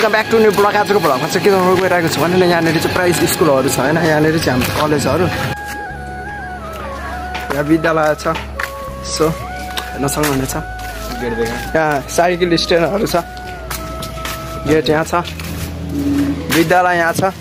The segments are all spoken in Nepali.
Welcome back to new blog. आजको ब्लगमा चाहिँ के गर्नु गइरहेको छु भने यहाँनिर चाहिँ प्राइस स्कुलहरू छ होइन। यहाँनिर चाहिँ हाम्रो कलेजहरू यहाँ विद्यालय छ। सो हेर्न सक्नुहुनेछ यहाँ साइकल स्ट्यान्डहरू छ। गेट यहाँ छ, विद्यालय यहाँ छ।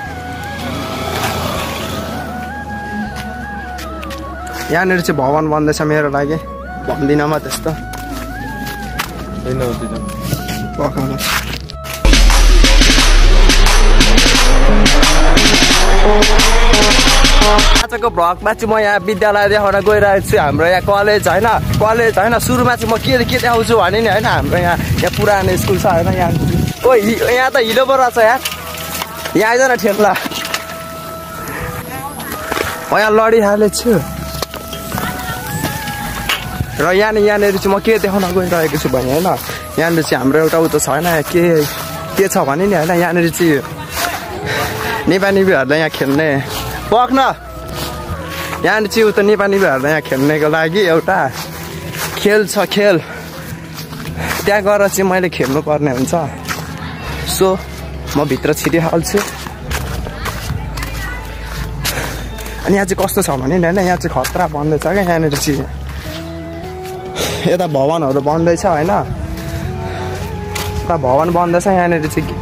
यहाँनिर चाहिँ भवन बन्दैछ मेरो लागि भन्दिनँ म त्यस्तो। आजको भ्लगमा चाहिँ म यहाँ विद्यालय देखाउन गइरहेको छु। हाम्रो यहाँ कलेज होइन सुरुमा चाहिँ म के देखाउँछु भने नि होइन। हाम्रो यहाँ पुरानो स्कुल छ होइन। यहाँ ओ यहाँ त हिलो पो रहेछ यार। यहाँ आइज न ठेल्ला। म यहाँ लडिहालेको छु र यहाँनिर चाहिँ म के देखाउन गइरहेको छु भने होइन। यहाँनिर चाहिँ हाम्रो एउटा उतो छ होइन। के छ भने नि होइन। यहाँनिर चाहिँ नेपालीहरूलाई यहाँ खेल्ने पक्न यहाँनिर चाहिँ उता नेपालीहरूलाई यहाँ खेल्नेको लागि एउटा खेल छ। खेल त्यहाँ गएर चाहिँ मैले खेल्नु पर्ने हुन्छ। सो म भित्र छिरिहाल्छु। अनि यहाँ चाहिँ कस्तो छ भने नि होइन। यहाँ चाहिँ खतरा बन्दैछ क्या। यहाँनिर चाहिँ यता भवनहरू बन्दैछ होइन। यता भवन बन्दैछ। यहाँनिर चाहिँ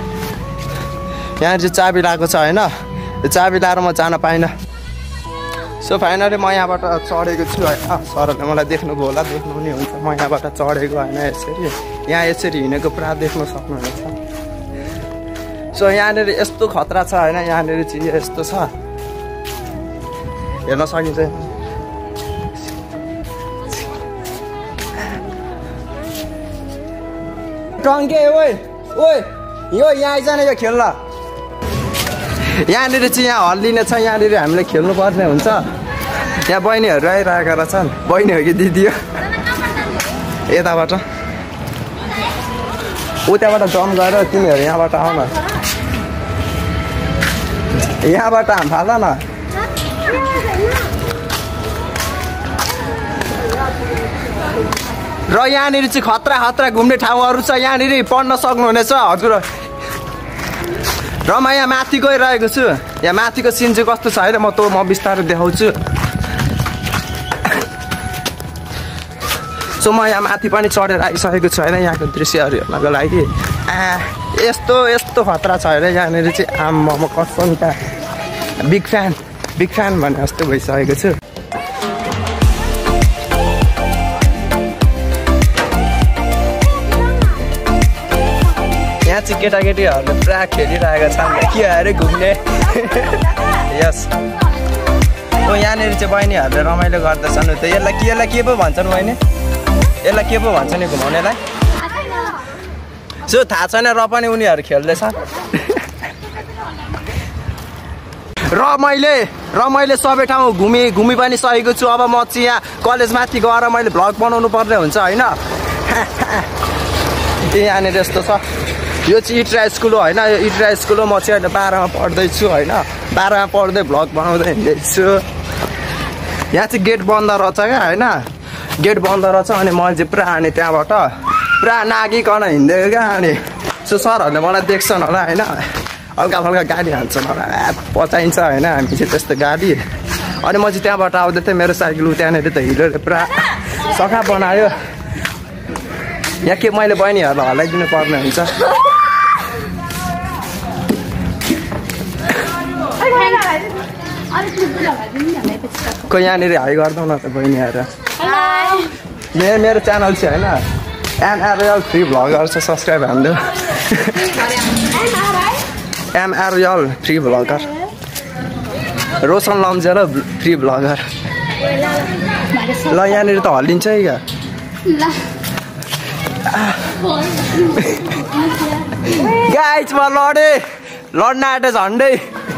चाबी लगाएको छ होइन। त्यो चाबी लगाएर म जान पाइनँ। सो फाइनली म यहाँबाट चढेको छु होइन। सरहरूले मलाई देख्नुभयो होला, देख्नु पनि हुन्छ। म यहाँबाट चढेको होइन। यहाँ यसरी हिँडेको पुरा देख्नु सक्नुहुनेछ। सो यहाँनिर यस्तो खतरा छ होइन। यहाँनिर चाहिँ यस्तो छ हेर्न सकिन्छ। टङ्के ओइ यो यहाँ आइज न यो खेल्न। यहाँनिर चाहिँ यहाँ हल्लिने छ। यहाँनिर हामीले खेल्नु पर्ने हुन्छ। यहाँ बहिनीहरू आइरहेका रहेछन्। बहिनी हो कि दिदी हो? यताबाट उताबाट जम्प गरेर तिमीहरू यहाँबाट आउ न। यहाँबाट हाम फाल न। र यहाँनिर चाहिँ खतरा घुम्ने ठाउँहरू छ। यहाँनिर पढ्न सक्नुहुनेछ हजुर। र म यहाँ माथि गइरहेको छु। यहाँ माथिको सिन चाहिँ कस्तो छ होइन। म बिस्तारै देखाउँछु। सो म यहाँ माथि पनि चढेर आइसकेको छु होइन। यहाँको दृश्यहरू हेर्नको लागि यस्तो खतरा छ होइन। यहाँनिर चाहिँ म कसम त बिग फ्यान भन्ने जस्तो भइसकेको छु। यहाँ चाहिँ केटाकेटीहरूले पुरा खेलिरहेका छन्। के अरे घुम्ने यस। यहाँनिर चाहिँ बहिनीहरूले रमाइलो गर्दछन्। त यसलाई के पो भन्छन् बहिनी? यसलाई के पो भन्छ नि घुमाउनेलाई? जो थाहा छैन र पनि उनीहरू खेल्दैछ। र मैले सबै ठाउँ घुमी पनि सकेको छु। अब म चाहिँ यहाँ कलेजमाथि गएर मैले भ्लग बनाउनु पर्ने हुन्छ होइन। यहाँनिर यस्तो छ। यो चाहिँ इटरा स्कुल हो होइन। यो इटरा स्कुल हो। म चाहिँ अहिले 12मा पढ्दैछु होइन। 12मा पढ्दै भ्लग बनाउँदै हिँड्दैछु। यहाँ चाहिँ गेट बन्द रहेछ क्या होइन। गेट बन्द रहेछ। अनि मैले चाहिँ पुरा अनि त्यहाँबाट पुरा नागिकन हिँड्दै क्या। अनि सो सरहरूले मलाई देख्छन् होला होइन। हल्का गाडी हान्छन् होला, पचाइन्छ होइन। हामी चाहिँ त्यस्तो गाडी। अनि म चाहिँ त्यहाँबाट आउँदै थिएँ। मेरो साइकल त्यहाँनिर त हिलोले पुरा सखा बनायो। यहाँ के मैले बहिनीहरूलाई हल्लाइदिनु पर्ने हुन्छ। कोही यहाँनिर हाई गर्दौ न त बहिनीहरू। मेरो च्यानल चाहिँ होइन MRL फ्री भ्लगर छ। सब्सक्राइब हान्नु। MRL free vlogger. Roshan Lamjer free vlogger. ल यहाँनिर त हल्लिन्छ है क्या। गाइस म लड्न आँटे झन्डै।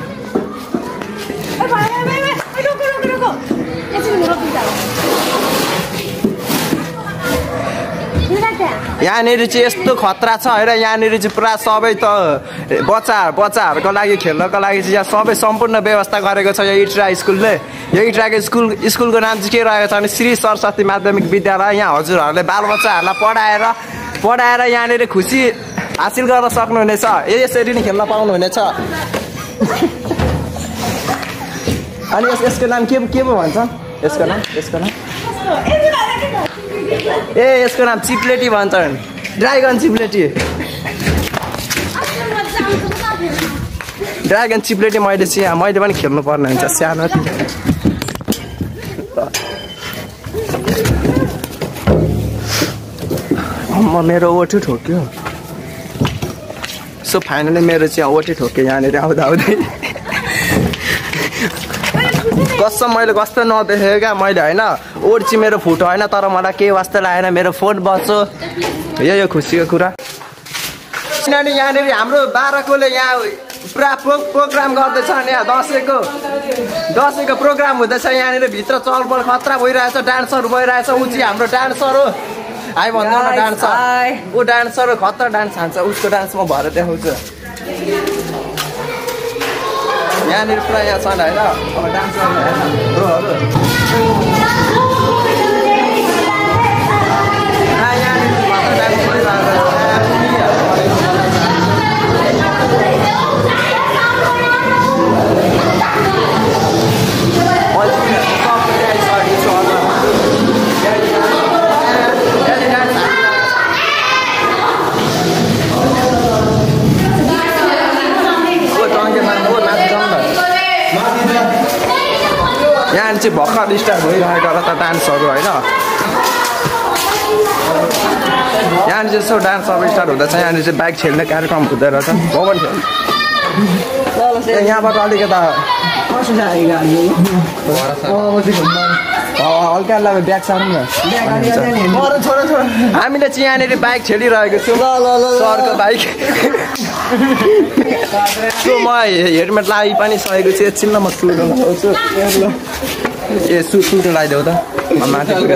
यहाँनिर चाहिँ यस्तो खतरा छ होइन। यहाँनिर चाहिँ पुरा सबै त बच्चाहरूको लागि खेल्नको लागि चाहिँ यहाँ सबै सम्पूर्ण व्यवस्था गरेको छ यो इटरा स्कुलले। यो इटराको स्कुलको नाम चाहिँ के रहेको छ भने श्री सरस्वती माध्यमिक विद्यालय। यहाँ हजुरहरूले बालबच्चाहरूलाई पढाएर यहाँनिर खुसी हासिल गर्न सक्नुहुनेछ यसरी नै खेल्न पाउनुहुनेछ अनि यसको नाम के पो भन्छ यसको नाम यसको नाम चिप्लेटी भन्छन् ड्रागन चिप्लेटी मैले चाहिँ मैले पनि खेल्नु पर्ने हुन्छ सानो मेरो ओठो ठोक्यो सो फाइनली मेरो चाहिँ ओठो ठोक्यो यहाँनिर आउँदा कसम मैले कस्तो नदेखेको क्या मैले होइन ओठ चाहिँ मेरो फुटो होइन तर मलाई केही वास्ता लागेन मेरो फोन बच्यो यो खुसीको कुरा किनभने यहाँनिर हाम्रो 12 कोले यहाँ पुरा प्रोग्राम गर्दैछ यहाँ दसैँको प्रोग्राम हुँदैछ यहाँनिर भित्र चलपल खतरा भइरहेछ डान्सहरू भइरहेछ ऊ चाहिँ हाम्रो डान्सर हो आइ भन्दा न डान्सर ऊ डान्सर हो खतरा डान्स हान्छ उसको डान्स म भएर देखाउँछु यहाँनिर पुरा यहाँ छन् होइन अब डान्सहरू यहाँ चाहिँ भर्खर स्टार्ट भइरहेको होला त डान्सहरू होइन यहाँ चाहिँ यसो डान्स अब स्टार्ट हुँदैछ यहाँनिर चाहिँ बाइक खेल्ने कार्यक्रम हुँदै रहेछ भवन यहाँबाट अलिकता हल्का ब्याग सार्नु न हामीले चाहिँ यहाँनिर बाइक खेलिरहेको छौँ सरको बाइक सो म हेलमेट लागि पनि सकेको छु एकछिन म सुट लगाउँछु सुट लगाइदेऊ त माथि पुगेर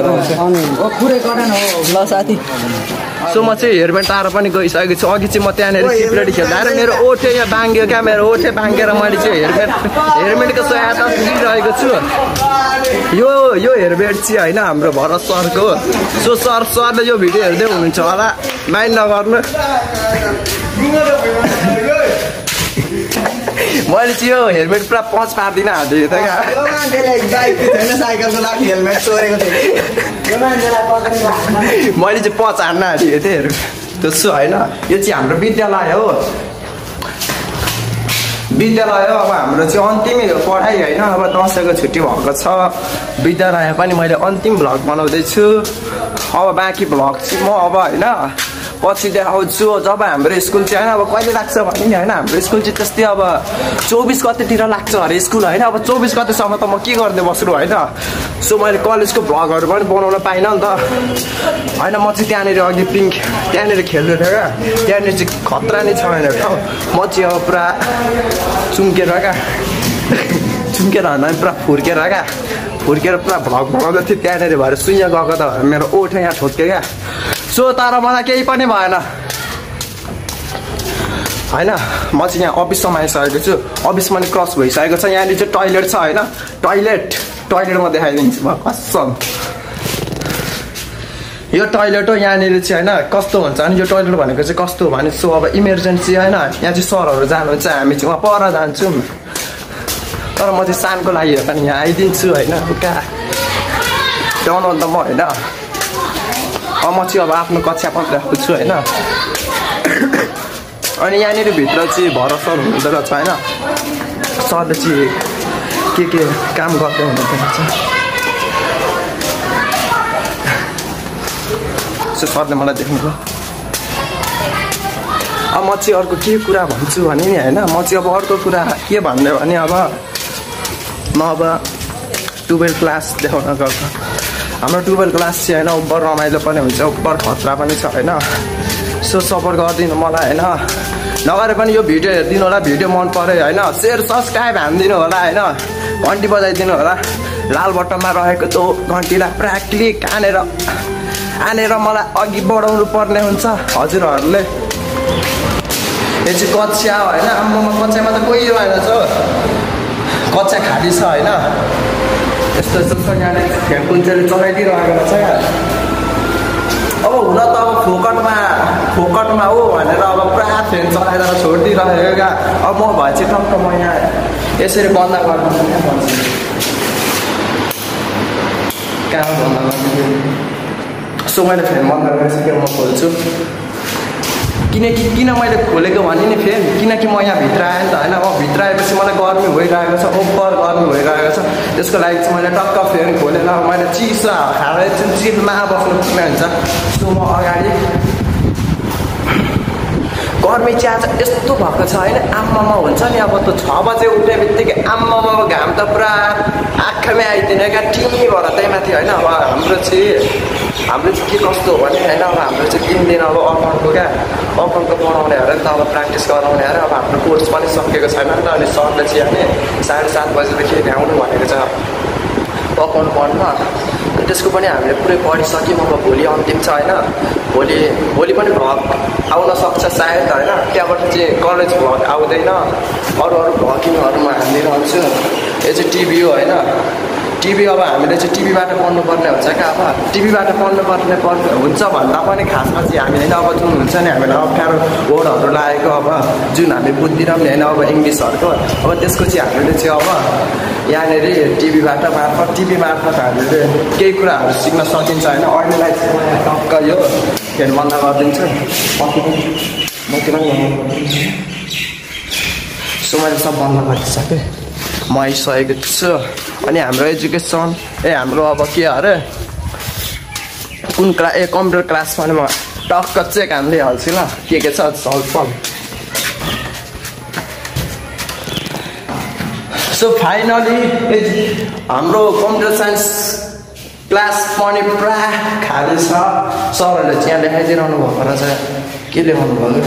ल साथी सो म चाहिँ हेलमेट तार पनि गइसकेको छु अघि चाहिँ म त्यहाँनिर चिप्लेटी खेल्दा आएर मेरो ओठे यहाँ बाङ्ग्यो क्या मेरो ओठे बाङ्गेर मैले चाहिँ हेलमेटको सहायता लिइरहेको छु यो हेलमेट चाहिँ होइन हाम्रो भरत सरको सो सरले यो भिडियो हेर्दै हुनुहुन्छ होला माइन्ड नगर्नु मैले चाहिँ यो हेलमेट पुरा पच पार्दिनँ हालिदिएको थिएँ क्या मैले चाहिँ पच हान्न हालिदिएको थिएँ त्यसो होइन यो चाहिँ हाम्रो विद्यालय हो अब हाम्रो चाहिँ अन्तिमै हो पढाइ होइन अब दसैँको छुट्टी भएको छ विद्यालय पनि मैले अन्तिम भ्लग बनाउँदैछु अब बाँकी भ्लग चाहिँ म अब होइन पछि देखाउँछु जब हाम्रो स्कुल चाहिँ होइन अब कहिले लाग्छ भने नि होइन हाम्रो स्कुल चाहिँ त्यस्तै अब 24 गतेतिर लाग्छ अरे स्कुल होइन अब 24 गतेसम्म त म के गर्दै बस्नु होइन सो मैले कलेजको भ्लगहरू पनि बनाउन पाइनँ नि त होइन म चाहिँ त्यहाँनिर अघि त्यहाँनिर खेल्नु थियो क्या त्यहाँनिर चाहिँ खतरा नै छ होइन म चाहिँ अब पुरा चुम्केर होइन पुरा फुर्केर पुरा भ्लग बनाउँदै थिएँ त्यहाँनिर भएर सुइया गएको त मेरो ओठ यहाँ ठोक्यो क्या सो तर मलाई केही पनि भएन होइन म चाहिँ यहाँ अफिससम्म आइसकेको छु अफिस पनि क्रस भइसकेको छ यहाँनिर चाहिँ टोइलेट छ होइन टोइलेट म देखाइदिन्छु म कसम यो टोइलेट हो यहाँनिर चाहिँ होइन कस्तो हुन्छ अनि यो टोइलेट भनेको चाहिँ कस्तो हो भने सो अब इमर्जेन्सी होइन यहाँ चाहिँ सरहरू जानुहुन्छ हामी चाहिँ उहाँ पर जान्छौँ तर म चाहिँ सानको लागि हो भने यहाँ आइदिन्छु होइन कहाँ डाउन त म होइन म चाहिँ अब आफ्नो कक्षा पनि राख्छु होइन अनि यहाँनिर भित्र चाहिँ भरत सर हुनुहुँदो रहेछ होइन सरले चाहिँ के काम गर्दै हुनुहुँदो रहेछ सो सरले मलाई देख्नुभयो अब म चाहिँ अर्को के कुरा भन्छु भने नि होइन म चाहिँ अब अर्को कुरा के भन्ने भने अब म अब 12 क्लास देखाउन गएको हाम्रो 12 क्लास चाहिँ होइन उब्बर रमाइलो पनि हुन्छ उब्बर खतरा पनि छ होइन सो सपोर्ट गरिदिनु मलाई होइन नगरे पनि यो भिडियो हेरिदिनु होला भिडियो मन पऱ्यो होइन सेयर सब्सक्राइब हानिदिनु होला होइन घन्टी बजाइदिनु होला लाल बटनमा रहेको त्यो घन्टीलाई पुरा क्लिक आनेर मलाई अघि बढाउनु पर्ने हुन्छ हजुरहरूले यो चाहिँ कक्षा होइन आम्मामा कक्षामा त कोही रहेनछ कक्षा खाली छ होइन यस्तो छ यहाँले खेलकुद चाहिँ चलाइदिइरहेको रहेछ क्या अब हुन त अब फोकटमा हो भनेर अब पुरा फ्यान चलाएर छोडिदिइरहेको क्या। अब म भए चाहिँ टक्क म यहाँ यसरी बन्द गर्नु भन्छु। कहाँ बन्द गर्नु? सो मैले फ्यान बन्द गरिसकेँ, म खोल्छु। किन मैले खोलेको भने नि फेन, किनकि म यहाँ भित्र आएँ नि त होइन। म भित्र आएपछि मलाई गर्मी भइरहेको छ, ओभर गर्मी भइरहेको छ। त्यसको लागि चाहिँ मैले टक्क फ्यान खोलेर मैले चिसो खाएर चाहिँ चिलमा बस्नुपर्ने हुन्छ। सो म अगाडि गर्मी च्याच यस्तो भएको छ होइन, आम्मामा हुन्छ नि। अब त 6 बजे उठ्ने बित्तिकै आम्मामा घाम त पुरा आँखामै आइदिने क्या, टिमी भएर त्यही माथि होइन। अब हाम्रो चाहिँ के कस्तो हो भने होइन, अब हाम्रो चाहिँ 3 दिन अब अफनको पढाउने अरे नि त, अब प्र्याक्टिस गराउने अरे। अब हाम्रो कोर्स पनि सकेको छैन नि त। अनि सरले चाहिँ हामी 7:30 बजीदेखि भ्याउनु भनेको छ अकाउन्ट पढ्न। त्यसको पनि हामीले पुरै पढिसक्यौँ। अब भोलि अन्तिम छ होइन। भोलि पनि भ्लग आउन सक्छ सायद होइन। त्यहाँबाट चाहिँ कलेज भ्लग आउँदैन, अरू भ्लगिङहरू म हालिरहन्छु। यो चाहिँ टिभी हो होइन। टिभी अब हामीले चाहिँ टिभीबाट पढ्नुपर्ने हुन्छ क्या। अब टिभीबाट पढ्नुपर्ने हुन्छ भन्दा पनि खासमा चाहिँ हामीले अब जुन हुन्छ नि हामीलाई अप्ठ्यारो वर्डहरू लागेको, अब जुन हामी बुझ्दैनौँ नि होइन, अब इङ्ग्लिसहरूको, अब त्यसको चाहिँ हामीले चाहिँ अब यहाँनिर टिभी मार्फत हामीले केही कुराहरू सिक्न सकिन्छ होइन। अहिलेलाई चाहिँ म यहाँ टक्क यो फेन बन्द गरिदिन्छु। सो मैले सब बन्द गरिसकेँ, म आइसकेको छु। अनि हाम्रो एजुकेसन हाम्रो अब के अरे कुन कम्प्युटर क्लास पनि म टक्क चेक हामीले हाल्छु ल, के छ सल्फल। सो फाइनली हाम्रो कम्प्युटर साइन्स क्लास पनि पुरा खाली छ। सरहरूले चाहिँ यहाँ लेखाइदिइरहनु भएको रहेछ। के लेखाउनु भयो?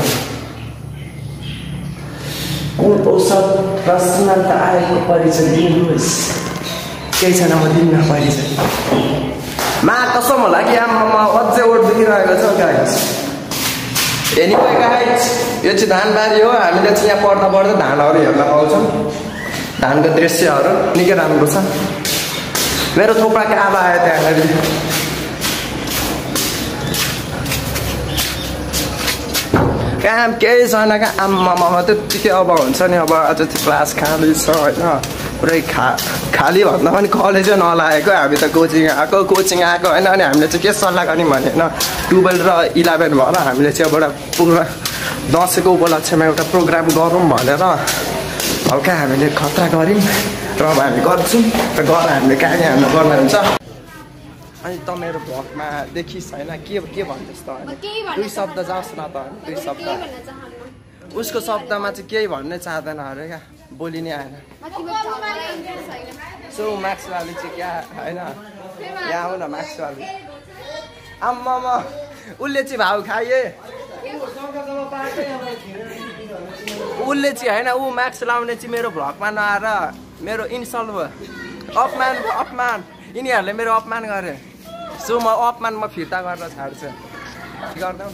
कुन औसत प्रश्न त आएको परिचय दिनुहोस्। केही छैन, म दिन्न परिचय। कसम होला कि आमामा अझै ओठ दुखिरहेको छ गाइस। एनिवे गाइस, यो चाहिँ धानबारी हो। हामीले चाहिँ यहाँ पढ्दा धानहरू हेर्न पाउँछौँ। धानको दृश्यहरू निकै राम्रो छ। मेरो थोप्राको आबा आयो त्यहाँनिर। काम केही छैन क्या आम्मामा, त्यत्तिकै अब हुन्छ नि। अब आज चाहिँ क्लास खाली छ होइन, पुरै खाली भन्दा पनि कलेजै नलागेको। हामी त कोचिङ आएको होइन। अनि हामीले चाहिँ के सल्लाह गऱ्यौँ भने होइन, 12 र 11 भएर हामीले चाहिँ एउटा पुरा दसैँको उपलक्ष्यमा एउटा प्रोग्राम गरौँ भनेर हल्का हामीले खतरा गऱ्यौँ। र अब हामी गर्छौँ र गएर हामीले कहाँ हाम्रो गर्ने हुन्छ। अनि त मेरो भ्लगमा देखिस् होइन, के भन्दैस् त? 2 शब्द जाओस् न त, 2 शब्द। उसको शब्दमा चाहिँ केही भन्नै चाहँदैन अरे क्या, बोली नै आएन। सो मार्क्सवाली चाहिँ क्या होइन, यहाँ आऊ न मार्क्सवाली। आम्मामा उसले चाहिँ भाउ खाए, उसले चाहिँ होइन, ऊ मार्क्स लाउने चाहिँ मेरो भ्लगमा नआएर मेरो इन्सल्ट भयो। अपमान यिनीहरूले मेरो अपमान गरे। सो म अपमान फिर्ता गरेर छाड्छु। गर्दैनौ न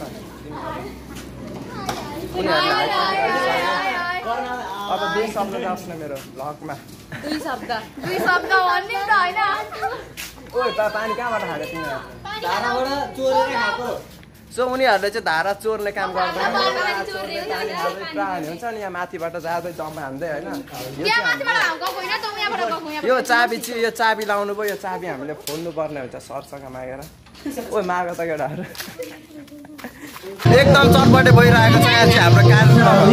अब 2 शब्द जाओस् न मेरो भ्लगमा। 2 शब्द भन्ने त होइन। ओ पानी कहाँबाट खाएको तिमीहरू? धाराबाट चोरेर खाएको। सो उनीहरूले चाहिँ धारा चोर्ने काम गर्दैन। प्राणी हुन्छ नि यहाँ माथिबाट जाँदै जम्मा हान्दै होइन। यो चाबी लाउनु भयो। यो चाबी हामीले खोल्नु पर्ने हुन्छ सरसँग मागेर। ओ माग त केटाहरू एकदम चटपटे भइरहेको छ यहाँ चाहिँ हाम्रो कार्यक्रम।